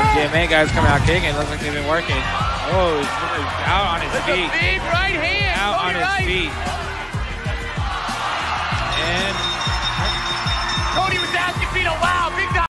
GMA guys coming out kicking. Looks like they've been working. Oh, he's out on his feet. Big right hand. Out on his right. feet. And Cody was asking me to wow. Big